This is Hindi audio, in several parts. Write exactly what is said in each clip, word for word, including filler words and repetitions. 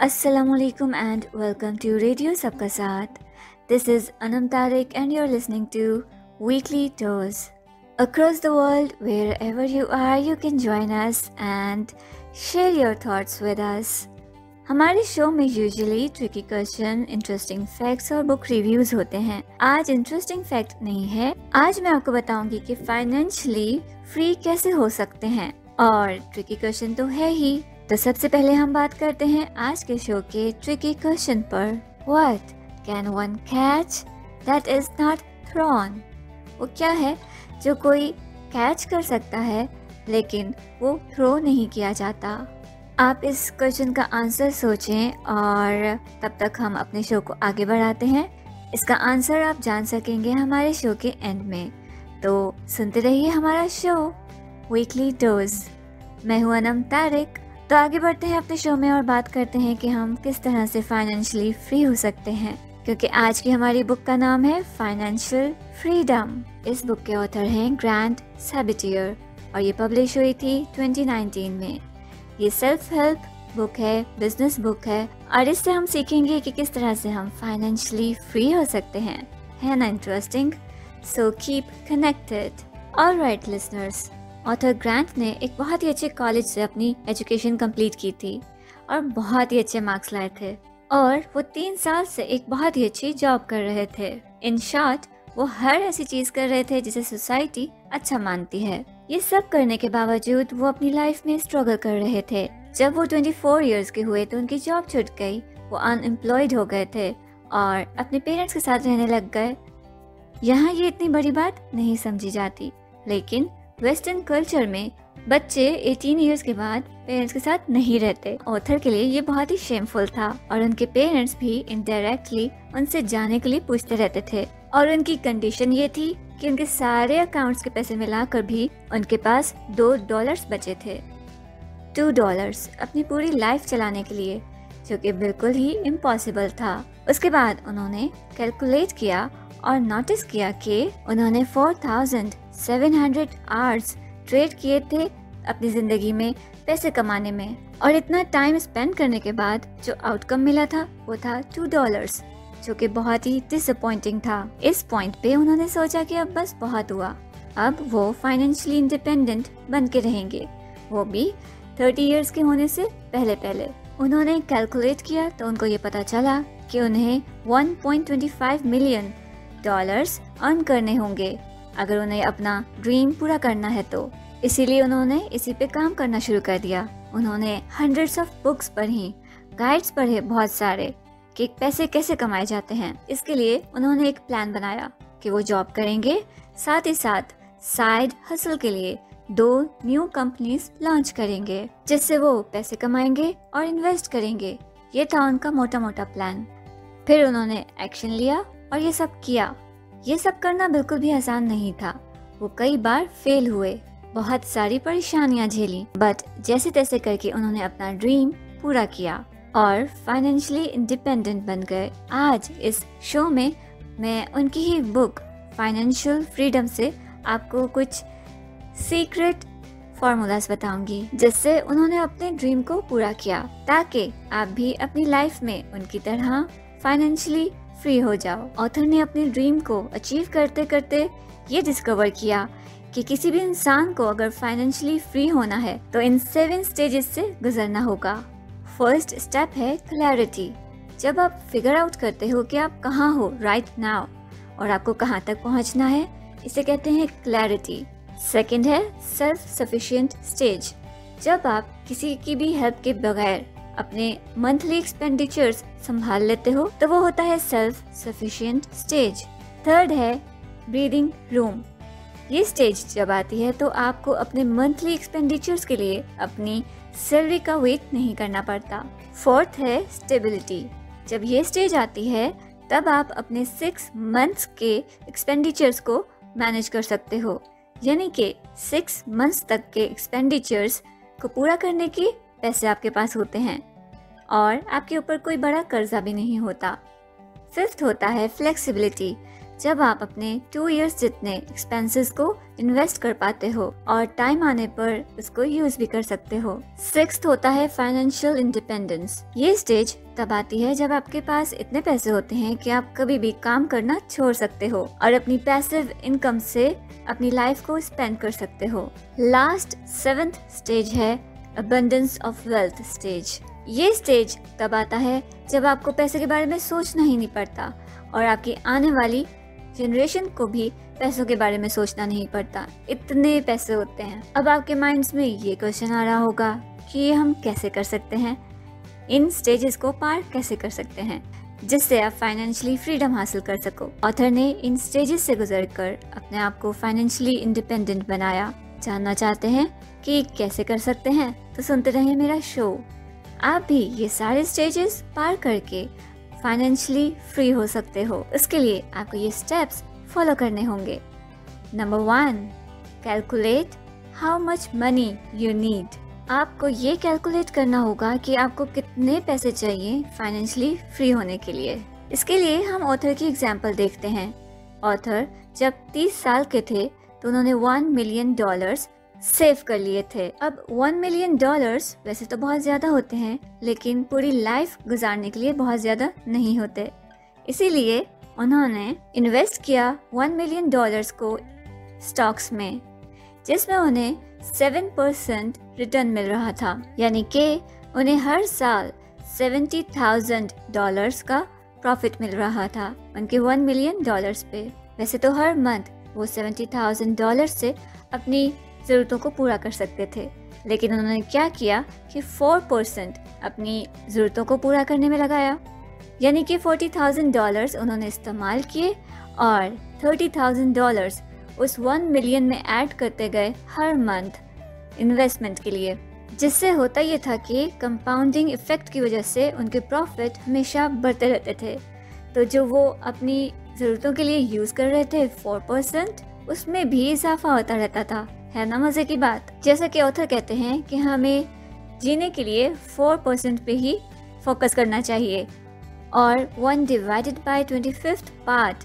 Assalamualaikum and welcome to Radio सबका साथ. This is Anum Tariq and you're listening to Weekly Dose. Across the world, wherever you are, you can join us and share your thoughts with us. हमारे शो में usually tricky question, interesting facts और बुक रिव्यूज होते हैं. आज इंटरेस्टिंग फैक्ट नहीं है. आज मैं आपको बताऊंगी कि फाइनेंशियली फ्री कैसे हो सकते हैं. और ट्रिकी क्वेश्चन तो है ही. तो सबसे पहले हम बात करते हैं आज के शो के ट्रिकी क्वेश्चन पर. What can one catch that is not thrown? वो क्या है जो कोई कैच कर सकता है लेकिन वो थ्रो नहीं किया जाता. आप इस क्वेश्चन का आंसर सोचें और तब तक हम अपने शो को आगे बढ़ाते हैं. इसका आंसर आप जान सकेंगे हमारे शो के एंड में. तो सुनते रहिए हमारा शो वीकली डोज. मैं हूं अनम तारिक. तो आगे बढ़ते हैं अपने शो में और बात करते हैं कि हम किस तरह से फाइनेंशियली फ्री हो सकते हैं, क्योंकि आज की हमारी बुक का नाम है फाइनेंशियल फ्रीडम. इस बुक के ऑथर हैं ग्रांट सैबेटियर और ये पब्लिश हुई थी ट्वेंटी नाइनटीन में. ये सेल्फ हेल्प बुक है, बिजनेस बुक है और इससे हम सीखेंगे कि किस तरह से हम फाइनेंशियली फ्री हो सकते हैं. है ना interesting? So keep connected. Alright listeners, author Grant ने एक बहुत ही अच्छे कॉलेज से अपनी एजुकेशन कंप्लीट की थी और बहुत ही अच्छे मार्क्स लाए थे और वो तीन साल से एक बहुत ही अच्छी जॉब कर रहे थे. इन शॉर्ट, वो हर ऐसी चीज कर रहे थे जिसे सोसाइटी अच्छा मानती है. ये सब करने के बावजूद वो अपनी लाइफ में स्ट्रगल कर रहे थे. जब वो चौबीस इयर्स के हुए तो उनकी जॉब छूट गई. वो अनएम्प्लॉयड हो गए थे और अपने पेरेंट्स के साथ रहने लग गए. यहाँ ये इतनी बड़ी बात नहीं समझी जाती, लेकिन वेस्टर्न कल्चर में बच्चे अठारह इयर्स के बाद पेरेंट्स के साथ नहीं रहते. ऑथर के लिए ये बहुत ही शेमफुल था और उनके पेरेंट्स भी इनडायरेक्टली उनसे जाने के लिए पूछते रहते थे. और उनकी कंडीशन ये थी कि उनके सारे अकाउंट्स के पैसे मिलाकर भी उनके पास दो डॉलर्स बचे थे. टू डॉलर्स अपनी पूरी लाइफ चलाने के लिए, जो कि बिल्कुल ही इम्पॉसिबल था. उसके बाद उन्होंने कैलकुलेट किया और नोटिस किया कि उन्होंने four thousand seven hundred hours trade किए थे अपनी जिंदगी में पैसे कमाने में. और इतना टाइम स्पेंड करने के बाद जो आउटकम मिला था वो था टू डॉलर्स, जो कि बहुत ही डिसअपॉइंटिंग था. इस पॉइंट पे उन्होंने सोचा कि अब बस बहुत हुआ, अब वो फाइनेंशियली इंडिपेंडेंट बन के रहेंगे, वो भी थर्टी इयर्स के होने से पहले पहले. उन्होंने कैलकुलेट किया तो उनको ये पता चला कि उन्हें one point two five million dollars earn करने होंगे अगर उन्हें अपना ड्रीम पूरा करना है तो. इसीलिए उन्होंने इसी पे काम करना शुरू कर दिया. उन्होंने हंड्रेड्स ऑफ बुक्स पढ़ी, गाइड्स पढ़े बहुत सारे कि पैसे कैसे कमाए जाते हैं. इसके लिए उन्होंने एक प्लान बनाया कि वो जॉब करेंगे, साथ ही साथ साइड हसल के लिए दो न्यू कंपनीज लॉन्च करेंगे जिससे वो पैसे कमाएंगे और इन्वेस्ट करेंगे. ये था उनका मोटा मोटा प्लान. फिर उन्होंने एक्शन लिया और ये सब किया. ये सब करना बिल्कुल भी आसान नहीं था. वो कई बार फेल हुए, बहुत सारी परेशानियां झेली, बट जैसे तैसे करके उन्होंने अपना ड्रीम पूरा किया और फाइनेंशियली इंडिपेंडेंट बन गए. आज इस शो में मैं उनकी ही बुक फाइनेंशियल फ्रीडम से आपको कुछ सीक्रेट फॉर्मूलास बताऊंगी जिससे उन्होंने अपने ड्रीम को पूरा किया, ताकि आप भी अपनी लाइफ में उनकी तरह फाइनेंशियली फ्री हो जाओ. ऑथर ने अपने ड्रीम को अचीव करते करते ये डिस्कवर किया कि किसी भी इंसान को अगर फाइनेंशियली फ्री होना है तो इन सेवन स्टेजेस से गुजरना होगा. फर्स्ट स्टेप है क्लैरिटी. जब आप फिगर आउट करते हो कि आप कहाँ हो राइट नाउ और आपको कहाँ तक पहुँचना है, इसे कहते हैं क्लैरिटी. सेकेंड है सेल्फ सफिशिएंट स्टेज. जब आप किसी की भी हेल्प के बगैर अपने मंथली एक्सपेंडिचर्स संभाल लेते हो तो वो होता है सेल्फ सफिशिएंट स्टेज. थर्ड है ब्रीदिंग रूम. ये स्टेज जब आती है तो आपको अपने मंथली एक्सपेंडिचर्स के लिए अपनी सैलरी का वेट नहीं करना पड़ता. फोर्थ है स्टेबिलिटी. जब ये स्टेज आती है तब आप अपने सिक्स मंथ्स के एक्सपेंडिचर्स को मैनेज कर सकते हो, यानी कि सिक्स मंथ्स तक के एक्सपेंडिचर्स को पूरा करने के पैसे आपके पास होते हैं और आपके ऊपर कोई बड़ा कर्जा भी नहीं होता. फिफ्थ होता है फ्लेक्सिबिलिटी. जब आप अपने टू इयर्स जितने एक्सपेंसेस को इन्वेस्ट कर पाते हो और टाइम आने पर उसको यूज भी कर सकते हो। सिक्स्थ होता है फाइनेंशियल इंडिपेंडेंस। ये स्टेज तब आती है जब आपके पास इतने पैसे होते हैं कि आप कभी भी काम करना छोड़ सकते हो और अपनी पैसिव इनकम से अपनी लाइफ को स्पेंड कर सकते हो। लास्ट सेवेंथ स्टेज है अबंडेंस ऑफ वेल्थ स्टेज। ये स्टेज तब आता है जब आपको पैसे के बारे में सोचना ही नहीं पड़ता और आपकी आने वाली जनरेशन को भी पैसों के बारे में सोचना नहीं पड़ता, इतने पैसे होते हैं। अब आपके माइंड्स में ये क्वेश्चन आ रहा होगा कि ये हम कैसे कर सकते हैं, इन स्टेजेस को पार कैसे कर सकते हैं जिससे आप फाइनेंशियली फ्रीडम हासिल कर सको। ऑथर ने इन स्टेजेस से गुजरकर अपने आप को फाइनेंशियली इंडिपेंडेंट बनाया। जानना चाहते हैं कि कैसे कर सकते हैं तो सुनते रहिए मेरा शो। आप भी ये सारे स्टेजेस पार करके फाइनेंशियली फ्री हो सकते हो। इसके लिए आपको ये स्टेप्स फॉलो करने होंगे। Number one, calculate how much money you need. आपको ये कैलकुलेट करना होगा कि आपको कितने पैसे चाहिए फाइनेंशियली फ्री होने के लिए। इसके लिए हम ऑथर की एग्जांपल देखते हैं। ऑथर जब तीस साल के थे तो उन्होंने वन मिलियन डॉलर्स सेव कर लिए थे। अब वन मिलियन डॉलर्स वैसे तो बहुत ज्यादा होते हैं, लेकिन पूरी लाइफ गुजारने के लिए बहुत ज्यादा नहीं होते। इसीलिए उन्होंने इन्वेस्ट किया वन मिलियन डॉलर्स को स्टॉक्स में, जिसमें उन्हें सेवन परसेंट रिटर्न मिल रहा था, यानी कि उन्हें हर साल सेवेंटी थाउजेंड डॉलर्स का प्रॉफिट मिल रहा था उनके वन मिलियन डॉलर्स पे। वैसे तो हर मंथ वो सेवेंटी थाउजेंड डॉलर्स से अपनी ज़रूरतों को पूरा कर सकते थे, लेकिन उन्होंने क्या किया कि फोर परसेंट अपनी ज़रूरतों को पूरा करने में लगाया, यानी कि फोर्टी थाउजेंड डॉलर्स उन्होंने इस्तेमाल किए और थर्टी थाउजेंड डॉलर्स उस वन मिलियन में ऐड करते गए हर मंथ इन्वेस्टमेंट के लिए। जिससे होता ये था कि कंपाउंडिंग इफेक्ट की वजह से उनके प्रॉफिट हमेशा बढ़ते रहते थे। तो जो वो अपनी ज़रूरतों के लिए यूज़ कर रहे थे फोर परसेंट, उसमें भी इजाफा होता रहता था। है ना मजे की बात। जैसा कि ऑथर कहते हैं कि हमें जीने के लिए फोर परसेंट पे ही फोकस करना चाहिए और one divided by twenty fifth part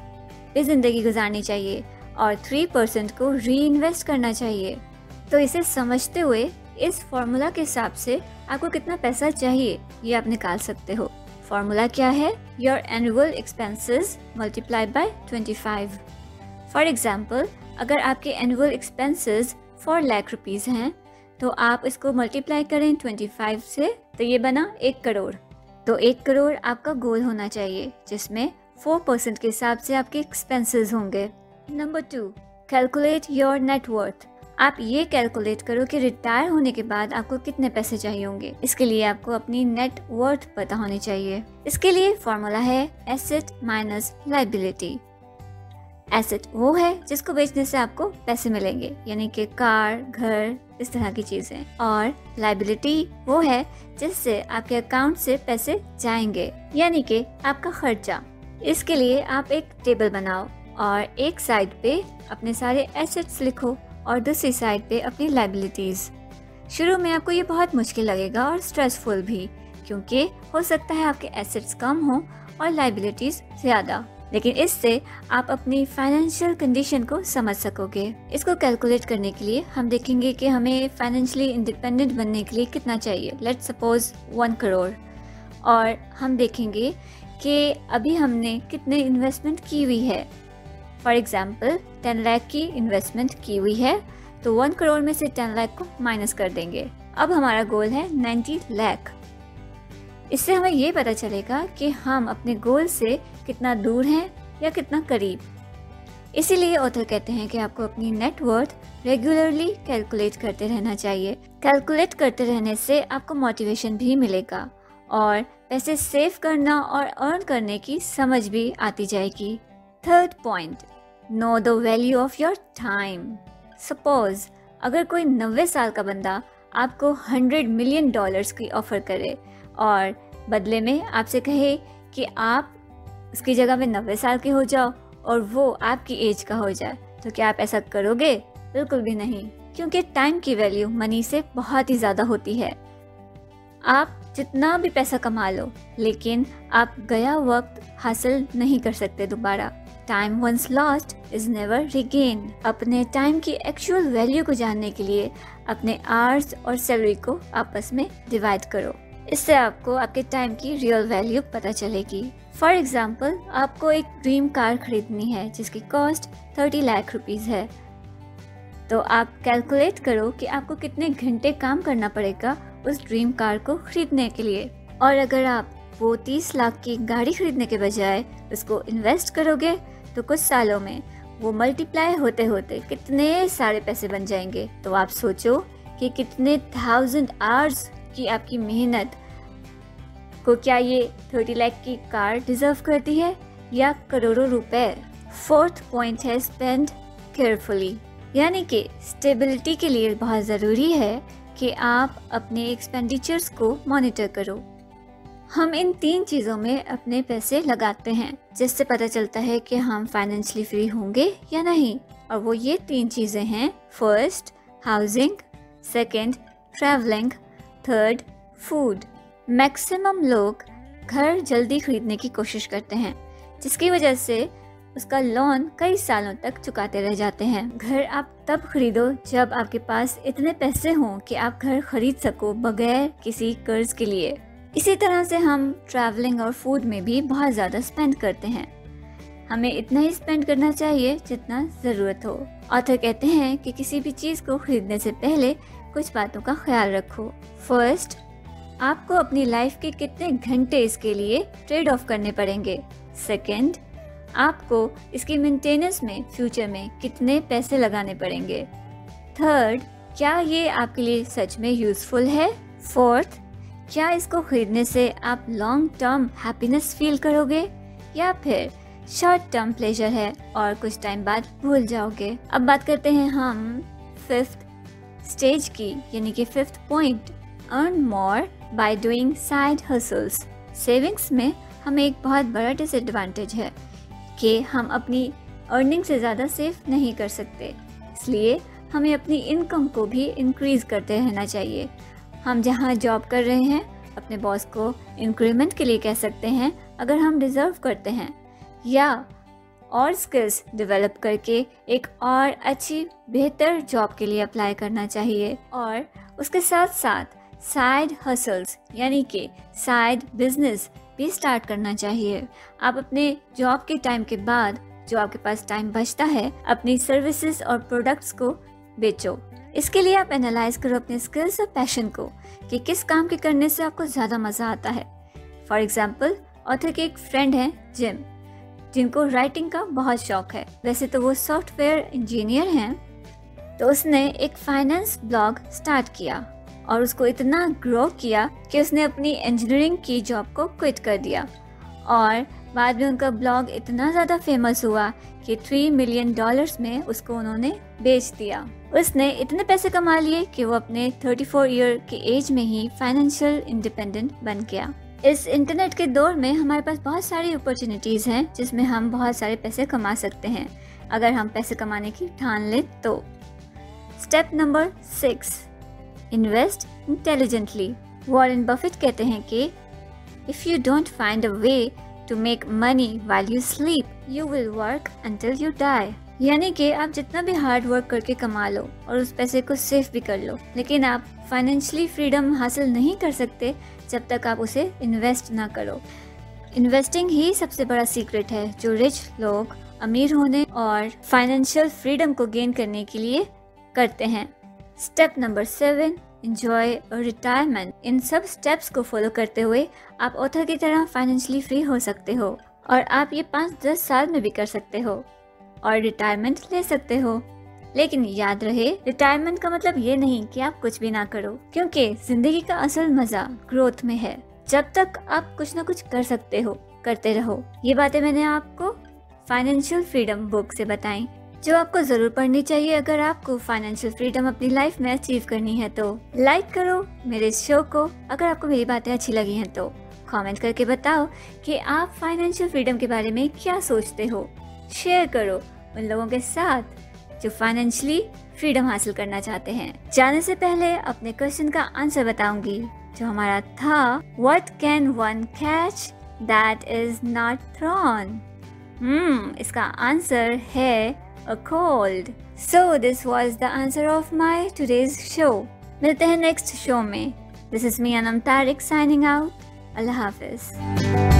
पे जिंदगी गुजारनी चाहिए और थ्री परसेंट को री इन्वेस्ट करना चाहिए। तो इसे समझते हुए इस फॉर्मूला के हिसाब से आपको कितना पैसा चाहिए ये आप निकाल सकते हो। फॉर्मूला क्या है? Your annual expenses multiplied by twenty five. For example, अगर आपके annual expenses four lakh rupees हैं तो आप इसको मल्टीप्लाई करें ट्वेंटी फाइव से, तो ये बना एक करोड़। तो एक करोड़ आपका गोल होना चाहिए जिसमें फोर परसेंट के हिसाब से आपके एक्सपेंसेस होंगे। Number two, calculate your net worth. आप ये कैलकुलेट करो कि रिटायर होने के बाद आपको कितने पैसे चाहिए होंगे। इसके लिए आपको अपनी नेट वर्थ पता होनी चाहिए। इसके लिए फॉर्मूला है एसेट माइनस लायबिलिटी। एसेट वो है जिसको बेचने से आपको पैसे मिलेंगे, यानी कि कार, घर, इस तरह की चीजें, और लायबिलिटी वो है जिससे आपके अकाउंट से पैसे जाएंगे, यानी कि आपका खर्चा। इसके लिए आप एक टेबल बनाओ और एक साइड पे अपने सारे एसेट्स लिखो और दूसरी साइड पे अपनी लायबिलिटीज। शुरू में आपको ये बहुत मुश्किल लगेगा और स्ट्रेसफुल भी, क्योंकि हो सकता है आपके एसेट्स कम हो और लायबिलिटीज ज्यादा, लेकिन इससे आप अपनी फाइनेंशियल कंडीशन को समझ सकोगे। इसको कैलकुलेट करने के लिए हम देखेंगे कि हमें फाइनेंशियली इंडिपेंडेंट बनने के लिए कितना चाहिए। लेट्स सपोज वन करोड़, और हम देखेंगे कि अभी हमने कितने इन्वेस्टमेंट की हुई है। फॉर एग्जाम्पल टेन लाख की इन्वेस्टमेंट की हुई है, तो वन करोड़ में से टेन लाख को माइनस कर देंगे। अब हमारा गोल है नाइन्टी लाख। इससे हमें ये पता चलेगा कि हम अपने गोल से कितना दूर हैं या कितना करीब। इसीलिए ऑथर कहते हैं कि आपको अपनी नेटवर्थ रेगुलरली कैलकुलेट करते रहना चाहिए। कैलकुलेट करते रहने से आपको मोटिवेशन भी मिलेगा और पैसे सेव करना और अर्न करने की समझ भी आती जाएगी। Third point, know the value of your time. Suppose अगर कोई नब्बे साल का बंदा आपको हंड्रेड मिलियन डॉलर्स की ऑफर करे और बदले में आपसे कहे कि आप उसकी जगह में नब्बे साल के हो जाओ और वो आपकी एज का हो जाए, तो क्या आप ऐसा करोगे? बिल्कुल भी नहीं, क्योंकि टाइम की वैल्यू मनी से बहुत ही ज़्यादा होती है। आप जितना भी पैसा कमा लो, लेकिन आप गया वक्त हासिल नहीं कर सकते दोबारा। Time once lost is never regain. अपने टाइम की एक्चुअल वैल्यू को जानने के लिए अपने आवर्स और सैलरी को आपस में डिवाइड करो। इससे आपको आपके टाइम की रियल वैल्यू पता चलेगी। फॉर एग्जाम्पल, आपको एक ड्रीम कार खरीदनी है जिसकी कॉस्ट थर्टी लाख रुपीज है, तो आप कैलकुलेट करो कि आपको कितने घंटे काम करना पड़ेगा उस ड्रीम कार को खरीदने के लिए। और अगर आप वो तीस लाख की गाड़ी खरीदने के बजाय उसको इन्वेस्ट करोगे तो कुछ सालों में वो मल्टीप्लाई होते होते कितने सारे पैसे बन जाएंगे। तो आप सोचो कि कितने थाउजेंड आवर्स की आपकी मेहनत को क्या ये थर्टी लाख की कार डिजर्व करती है या करोड़ों रुपए। फोर्थ पॉइंट है स्पेंड केयरफुली, यानी कि स्टेबिलिटी के लिए बहुत ज़रूरी है कि आप अपने एक्सपेंडिचर्स को मॉनिटर करो। हम इन तीन चीज़ों में अपने पैसे लगाते हैं जिससे पता चलता है कि हम फाइनेंशियली फ्री होंगे या नहीं। और वो ये तीन चीज़ें हैं, first housing, second travelling, third food. Maximum लोग घर जल्दी खरीदने की कोशिश करते हैं जिसकी वजह से उसका लोन कई सालों तक चुकाते रह जाते हैं। घर आप तब खरीदो जब आपके पास इतने पैसे हों कि आप घर खरीद सको बगैर किसी कर्ज के लिए। इसी तरह से हम ट्रैवलिंग और फूड में भी बहुत ज़्यादा स्पेंड करते हैं। हमें इतना ही स्पेंड करना चाहिए जितना ज़रूरत हो। ऑथर कहते हैं कि किसी भी चीज़ को खरीदने से पहले कुछ बातों का ख्याल रखो। फर्स्ट, आपको अपनी लाइफ के कितने घंटे इसके लिए ट्रेड ऑफ करने पड़ेंगे। सेकेंड, आपको इसकी मेंटेनेंस में फ्यूचर में कितने पैसे लगाने पड़ेंगे। थर्ड, क्या ये आपके लिए सच में यूजफुल है। फोर्थ, क्या इसको खरीदने से आप लॉन्ग टर्म हैप्पीनेस फील करोगे या फिर शॉर्ट टर्म प्लेजर है और कुछ टाइम बाद भूल जाओगे। अब बात करते हैं हम फिफ्थ स्टेज की, यानी कि fifth point, earn more by doing side hustles. Savings में हमें एक बहुत बड़ा डिसएडवांटेज है कि हम अपनी अर्निंग से ज़्यादा सेव नहीं कर सकते, इसलिए हमें अपनी इनकम को भी इंक्रीज करते रहना चाहिए। हम जहाँ जॉब कर रहे हैं अपने बॉस को इंक्रीमेंट के लिए कह सकते हैं अगर हम डिज़र्व करते हैं, या और स्किल्स डेवलप करके एक और अच्छी बेहतर जॉब के लिए अप्लाई करना चाहिए। और उसके साथ साथ साइड हसल्स यानी कि साइड बिजनेस भी स्टार्ट करना चाहिए। आप अपने जॉब के टाइम के बाद जो आपके पास टाइम बचता है अपनी सर्विसेज और प्रोडक्ट्स को बेचो। इसके लिए आप एनालाइज करो अपने स्किल्स और पैशन को कि किस काम के करने से आपको ज़्यादा मज़ा आता है। फॉर एग्जाम्पल, ऑथर के एक फ्रेंड हैं जिम, जिनको राइटिंग का बहुत शौक है। वैसे तो वो सॉफ्टवेयर इंजीनियर हैं, तो उसने एक फाइनेंस ब्लॉग स्टार्ट किया और उसको इतना ग्रो किया कि उसने अपनी इंजीनियरिंग की जॉब को क्विट कर दिया। और बाद में उनका ब्लॉग इतना ज़्यादा फेमस हुआ कि थ्री मिलियन डॉलर्स में उसको उन्होंने बेच दिया। उसने इतने पैसे कमा लिए कि वो अपने थर्टी फोर ईयर के एज में ही फाइनेंशियल इंडिपेंडेंट बन गया। इस इंटरनेट के दौर में हमारे पास बहुत सारी अपॉर्चुनिटीज़ हैं जिसमें हम बहुत सारे पैसे कमा सकते हैं अगर हम पैसे कमाने की ठान लें तो। Step number six, invest intelligently. Warren Buffett कहते हैं कि if you don't find a way to make money while you sleep you will work until you die. यानी कि आप जितना भी हार्ड वर्क करके कमा लो और उस पैसे को सेव भी कर लो, लेकिन आप फाइनेंशियली फ्रीडम हासिल नहीं कर सकते जब तक आप उसे इन्वेस्ट ना करो। इन्वेस्टिंग ही सबसे बड़ा सीक्रेट है जो रिच लोग अमीर होने और फाइनेंशियल फ्रीडम को गेन करने के लिए करते हैं। Step number seven, enjoy retirement. इन सब स्टेप्स को फॉलो करते हुए आप ऑथर की तरह फाइनेंशियली फ्री हो सकते हो और आप ये पाँच दस साल में भी कर सकते हो और रिटायरमेंट ले सकते हो। लेकिन याद रहे, रिटायरमेंट का मतलब ये नहीं कि आप कुछ भी ना करो, क्योंकि जिंदगी का असल मजा ग्रोथ में है। जब तक आप कुछ ना कुछ कर सकते हो करते रहो। ये बातें मैंने आपको फाइनेंशियल फ्रीडम बुक से बताई, जो आपको जरूर पढ़नी चाहिए अगर आपको फाइनेंशियल फ्रीडम अपनी लाइफ में अचीव करनी है। तो लाइक करो मेरे शो को। अगर आपको मेरी बातें अच्छी लगी हैं तो कमेंट करके बताओ कि आप फाइनेंशियल फ्रीडम के बारे में क्या सोचते हो। शेयर करो उन लोगों के साथ जो फाइनेंशियली फ्रीडम हासिल करना चाहते हैं। जाने से पहले अपने क्वेश्चन का आंसर बताऊंगी जो हमारा था, what can one catch that is not thrown. Hmm, इसका आंसर है a cold. So this was the answer of my today's show. मिलते हैं next show में. This is me Anum Tariq signing out. Allah Hafiz.